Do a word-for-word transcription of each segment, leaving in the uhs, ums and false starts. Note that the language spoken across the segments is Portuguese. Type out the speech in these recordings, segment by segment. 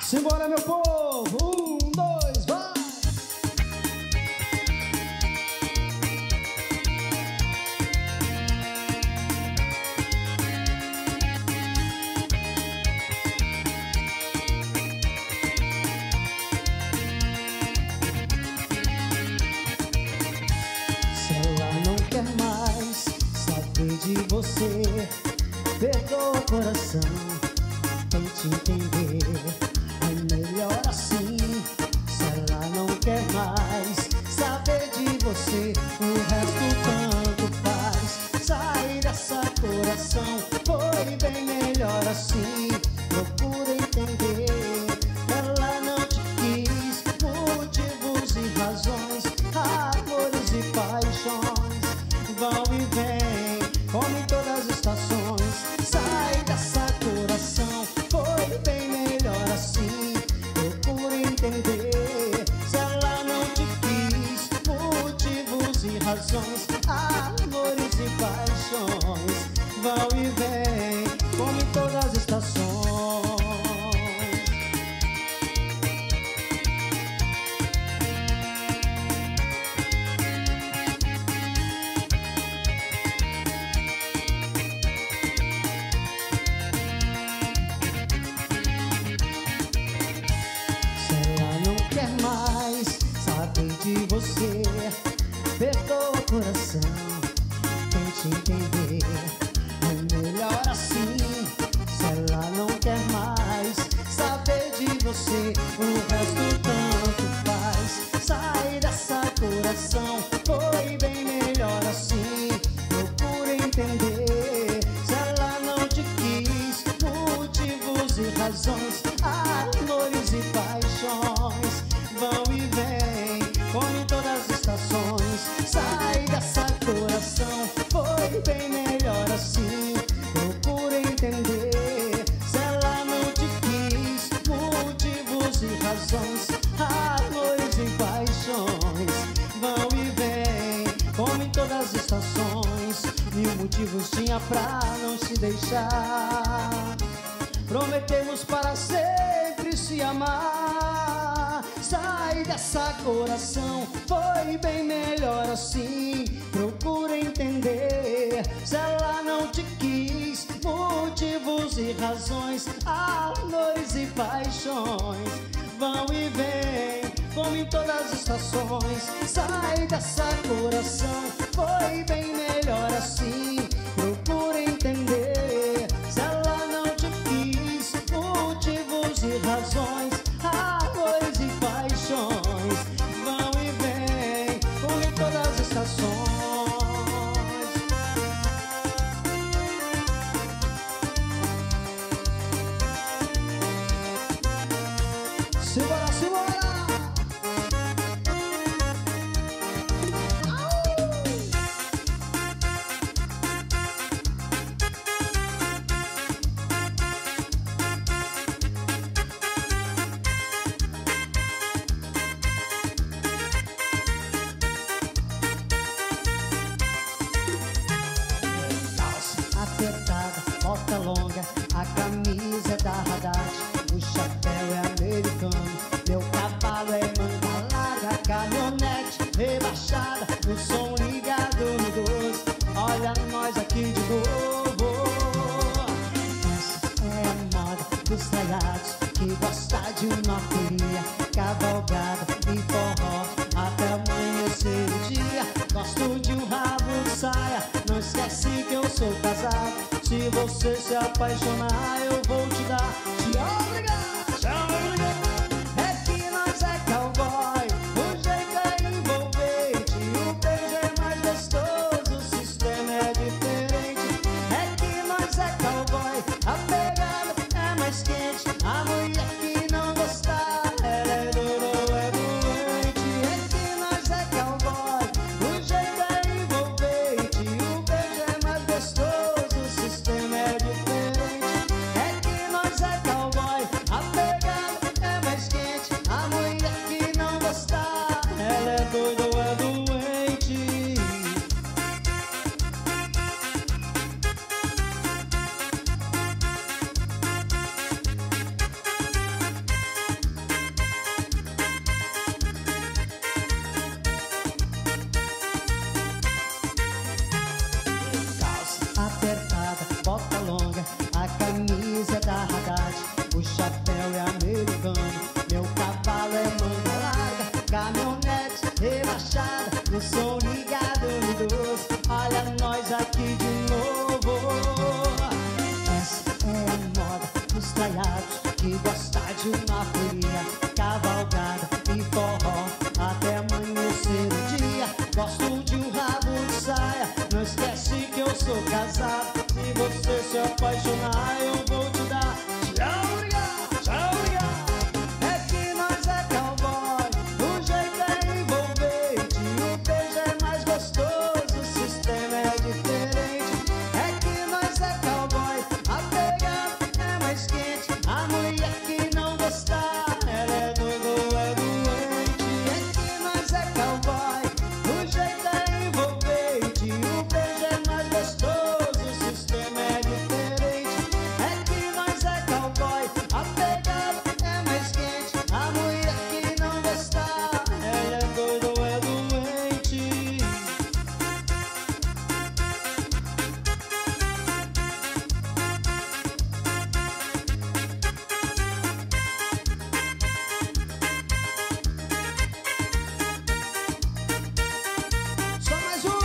Simbora, meu povo! Um, dois, vai! Se ela não quer mais saber de você, perdoa o coração, tente entender. É melhor assim. Se ela não quer mais saber de você, o resto tanto faz. Sai dessa coração, foi bem melhor assim. Procura entender. Ela não te quis, motivos e razões, amores e paixões vão e vêm, como em todas as estações. Sai dessa coração, foi bem melhor assim. Procura entender. Se ela não te quis, motivos e razões, amores e paixões vão e vêm, como em todas as estações. De você, perdoa o coração, tente entender. É melhor assim. Se ela não quer mais saber de você, o resto tanto faz. Sai dessa coração, foi bem melhor assim. Procura entender. Se ela não te quis, motivos e razões, amores e paixões vão e vêm, como em todas as estações. Sai dessa coração, foi bem melhor assim. Procura entender. Se ela não te quis, motivos e razões, amores e paixões vão e vêm, como em todas as estações. Mil motivos tinha pra não se deixar. Prometemos para sempre se amar. Sai dessa coração, foi bem melhor assim. Procura entender. Se ela não te quis, motivos e razões, amores e paixões vão e vêm, como em todas as estações. Sai dessa coração, foi bem melhor assim. Procura entender. Se ela não te quis, motivos e razões, amores e paixões vão e vêm, como em todas as estações. Simbora, simbora! Apertada, bota longa, a camisa é da Haddad, o chapéu é americano, meu cavalo é manga larga, caminhonete rebaixada, o som ligado no doze. Olha nós aqui de novo. Essa é a moda dos talhados que gosta de uma folia, cavalgada e forró até amanhecer o dia. Gosto de um rabo de saia, não esquece que eu sou casado. Se você se apaixonar, eu vou te dar. Te obrigar, te obrigar. É que nós é cowboy, o jeito é envolvente, o beijo é mais gostoso, o sistema é diferente. É que nós é cowboy, a pegada é mais quente. A mulher que não gostar, ela é dura ou é doente. É que nós é cowboy, o jeito é envolvente, o beijo é mais gostoso, o sistema é diferente. caminhonete rebaixada, no som ligado no doce. Olha nós aqui de novo. Essa é a moda dos traiados que gosta de uma folia, cavalgada e forró até amanhecer o dia. Gosto de um rabo de saia, não esquece que eu sou casado. Se você se apaixonar, eu vou te dar tchau, obrigado, tchau, obrigado. É que nós é cowboy, o jeito é envolvente, o beijo é mais gostoso, o sistema é diferente. É que nós é cowboy, a pegada é mais quente, a mulher que não gostar, ela é doida ou é doente. É que nós é cowboy, o jeito é envolvente, o beijo é mais gostoso, o sistema é diferente. É que nós é cowboy, a pegada é mais quente, a mulher que não gostar, ela é doida ou é doente. Só mais um.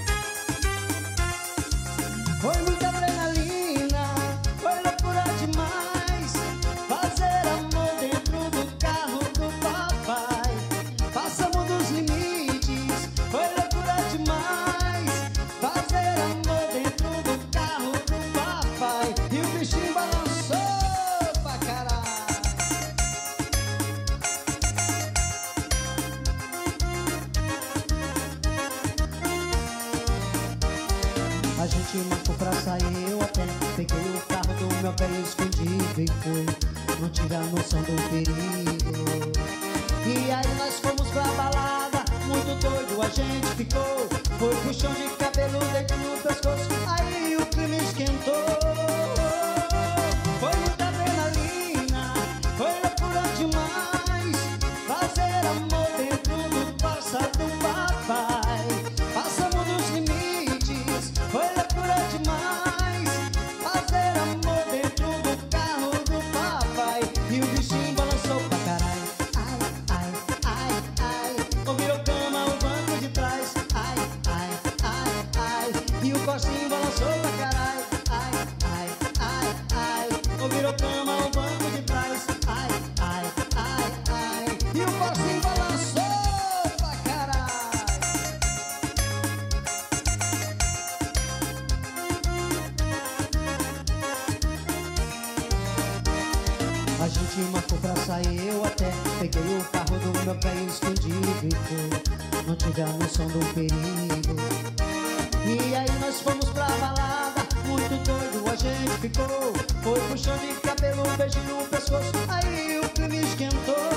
Foi muita adrenalina, foi loucura demais, fazer amor dentro do carro do papai. Passamos dos limites, foi loucura demais, fazer amor dentro do carro do papai. E o bichinho balançou pra caralho. A gente marcou pra sair, eu até peguei o carro do meu velho escondido e fui, não tive a noção do perigo. E aí nós fomos pra balada, muito doido a gente ficou, foi puxão de cabelo dentro no pescoço, aí o clima esquentou. Foi muita adrenalina, foi loucura demais, fazer amor dentro do Corsa do papai. Passamos dos limites, foi loucura demais, fazer amor dentro do carro do papai. E o bichinho balançou pra caralho, ai, ai, ai, ai. Ou virou cama o banco de trás, ai, ai, ai, ai. E o Corsinho balançou pra caralho, ai, ai, ai, ai. Ou virou cama o banco de trás, ai, ai, ai, ai. E o Corsinho balançou pra caralho. A gente marcou pra sair, eu até peguei o carro do meu velho escondido e fui, não tive a noção do perigo. E aí nós fomos pra balada, muito doido a gente ficou, foi puxão de cabelo, beijo no pescoço, aí o clima esquentou.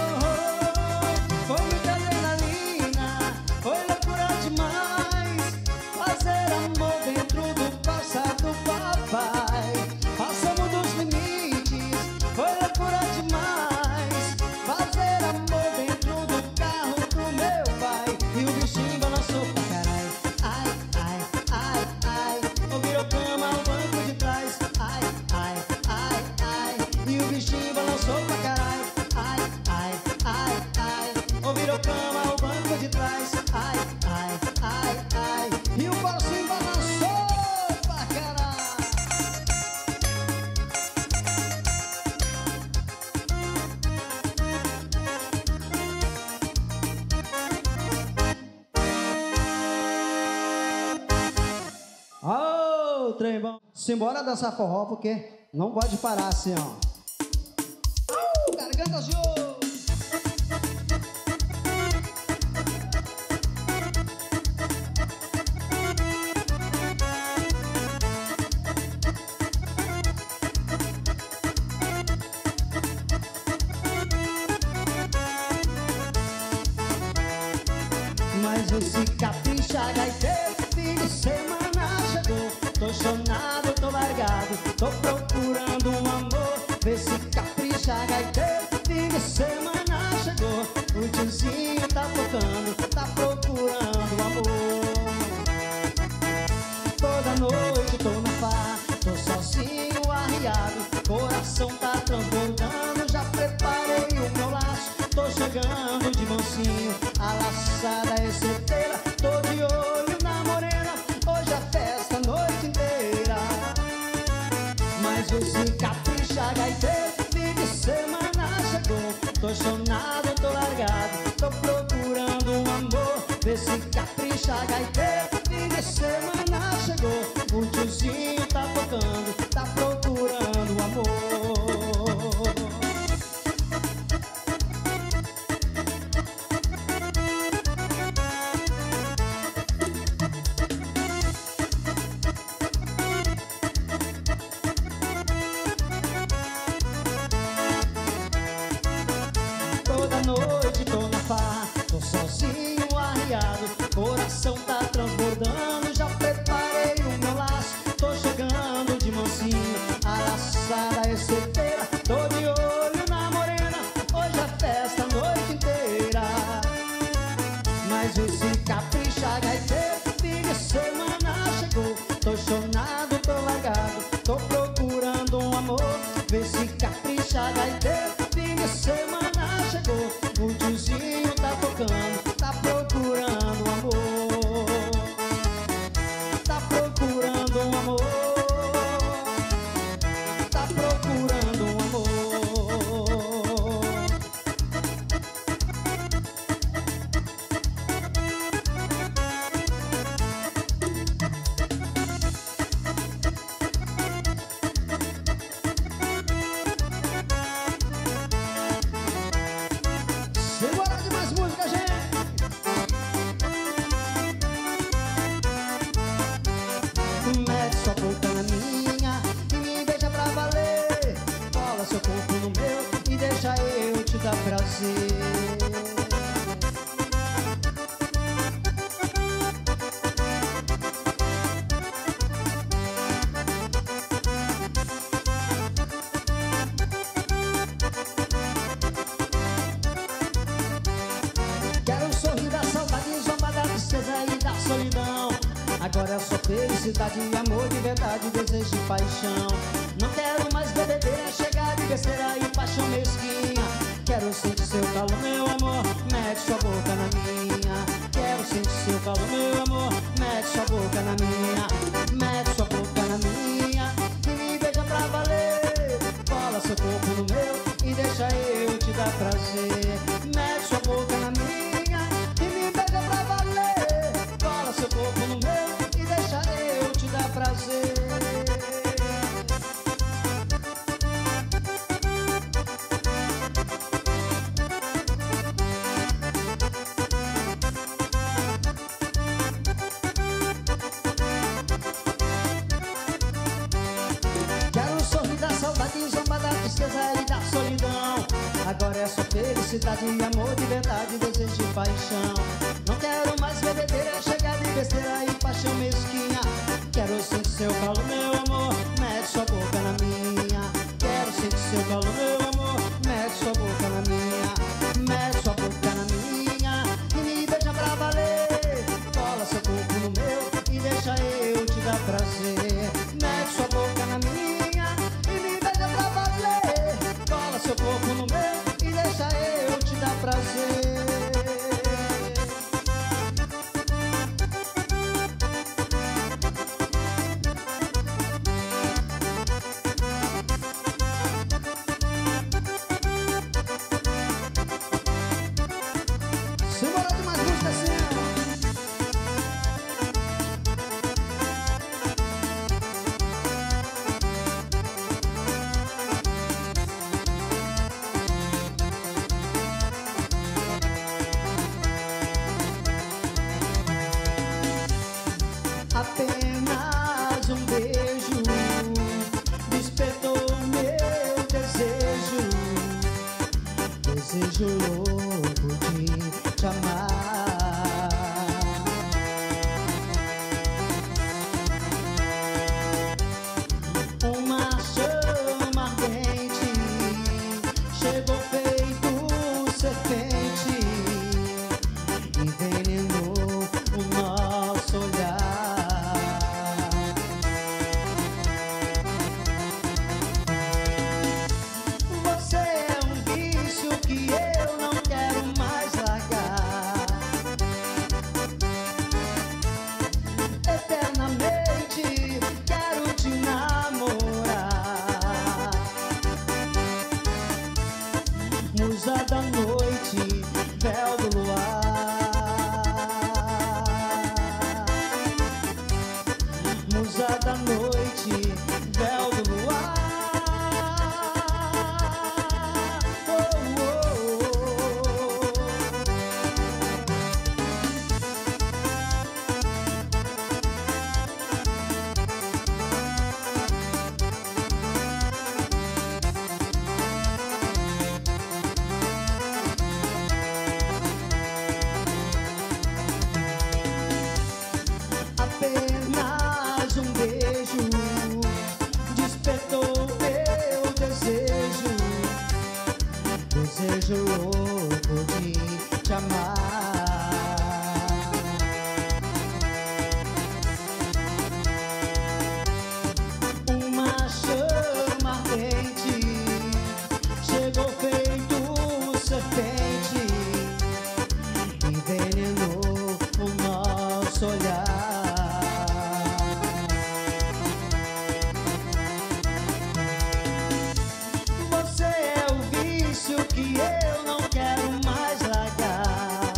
Foi muita adrenalina, foi loucura demais, fazer amor dentro do Corsa do papai. Passamos dos limites, foi loucura demais, fazer amor dentro do carro do meu pai. E o bichinho balançou pra caralho, ai, ai, ai, ai. Ou virou cama o banco de trás, ai, ai, ai, ai. E o bichinho balançou pra caralho, ai, ai, ai, ai. Ou virou cama o banco de trás, ai, ai, ai, ai. E o Corsinho balançou pra caralho. Ô, trem bom. Simbora dançar forró, porque não pode parar assim, ó. Au, garganta de ouro. Mas esse capricha gaiteiro, fim de semana chegou. Tô chonado, tô largado, tô procurando um amor. Vê se capricha gaiteiro, fim de semana chegou. O tiozinho tá tocando, tá procurando um amor. Toda noite tô na farra, tô sozinho arriado, coração tá transbordando. Já preparei o meu laço, tô chegando de mansinho. vê se capricha, gaiteiro. Fim de semana chegou, o tiozinho tá tocando, tá procurando amor. Toda noite tô na farra, tô sozinho arriado, coração tá transbordando, já preparei o meu laço, tô chegando de mansinho, a laçada é certeira, tô de olho na morena, hoje é festa a noite inteira. Mas esse capricha, gaiteiro, fim de semana chegou, tô chonado, tô largado, tô procurando um amor. Vê se capricha, gaiteiro, fim de semana chegou, o tiozinho tá tocando, tá procurando um amor. Tá procurando um amor. Tá procurando um amor. Segura de mais música, gente. Mete sua boca na minha e me beija pra valer. Cola seu corpo no meu e deixa eu te dar prazer. Quero sorrir da saudade, zombar da tristeza e da solidão. Agora é só felicidade, amor de verdade, desejo e paixão. Não quero mais bebedeira, chegar de besteira e paixão mesquinha. Quero sentir seu calor, meu amor, mete sua boca na minha. Quero sentir seu calor, meu amor, mete sua boca na minha. Mete sua boca na minha e me beija pra valer. Cola seu corpo no meu e deixa eu te dar prazer. Mete sua boca na minha e me beija pra valer. Cola seu corpo no meu e deixa eu te dar prazer. Quero sorrir da saudade, zombar da tristeza e da solidão. Agora é só felicidade, amor de verdade, desejo e paixão. Não quero mais bebedeira, chegar de besteira e paixão mesquinha. Quero sentir seu calor, meu amor, mete sua boca na minha. Quero sentir seu calor, meu amor, mete sua boca na minha. Mete sua boca na minha e me beija pra valer. Cola seu corpo no meu e deixa eu te dar prazer. Mete sua boca na minha e me beija pra valer. Cola seu corpo no meu e deixa eu te dar prazer. nosso olhar. Você é o vício que eu não quero mais largar.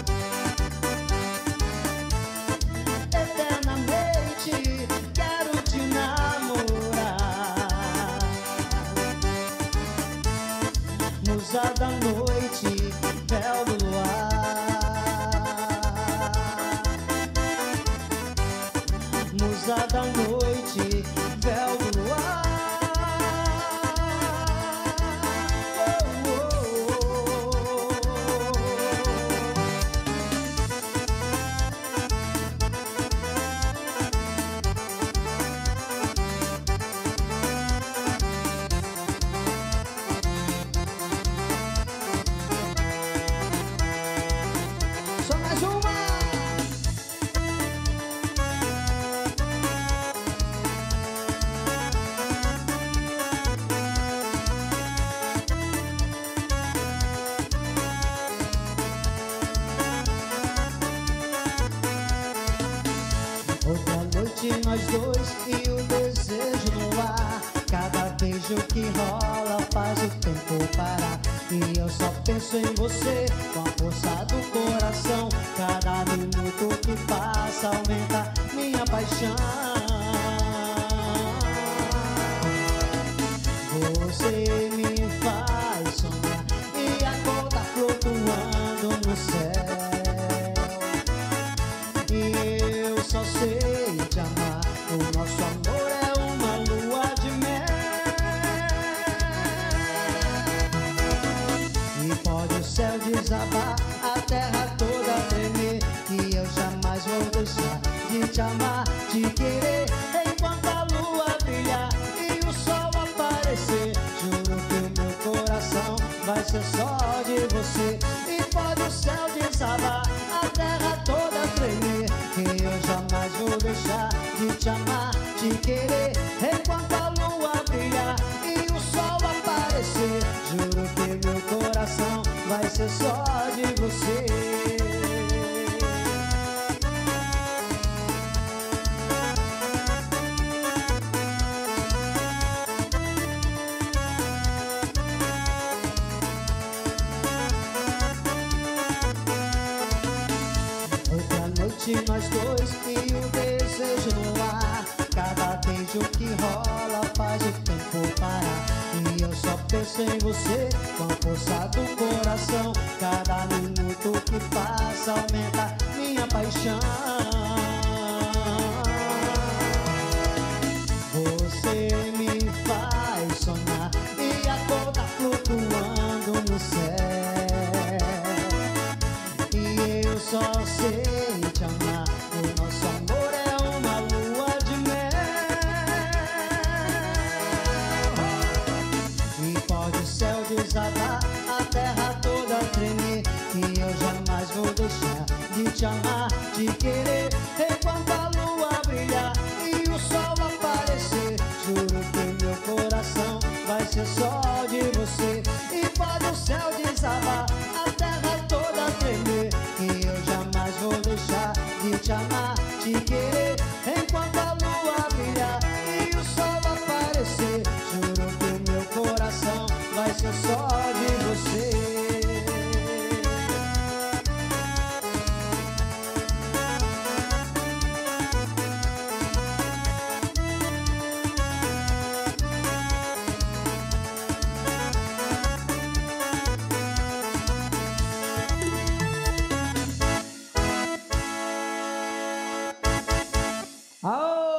Eternamente quero te namorar. Musa da noite, véu do luar. Musa da noite, véu do luar. Só mais uma. Outra noite nós dois e o desejo no ar. Cada beijo que rola faz o tempo parar. E eu só penso em você com a força do coração. Cada minuto que passa aumenta minha paixão. Você me faz sonhar e acorda flutuando no céu. E eu só sei te amar. O nosso amor é uma lua de mel. E pode o céu desabar, a terra toda tremer. E eu jamais vou deixar de te amar, de querer. Enquanto a lua brilhar e o sol aparecer, juro que o meu coração vai ser só de você. E pode o céu desabar, a terra toda tremer. E eu jamais vou deixar de te amar, de querer. Enquanto a lua brilhar e o sol aparecer, juro que meu coração vai ser só de você. Outra noite nós dois e o desejo no ar. Cada beijo que rola faz o tempo parar. E eu só penso em você com a força do coração. Cada minuto que passa aumenta minha paixão. Você me faz sonhar e acordar flutuando no céu. E eu só sei te amar. O nosso amor é uma lua de mel. E pode o céu desabar, a terra toda tremer. E eu jamais vou deixar de te amar, de querer. Enquanto a lua brilhar e o sol aparecer, juro que meu coração vai ser só de você. E pode o céu desabar, a terra toda tremer. E eu jamais vou deixar de te amar, de querer. Enquanto a lua brilhar e o sol aparecer, juro que meu coração vai ser só de você. Oh!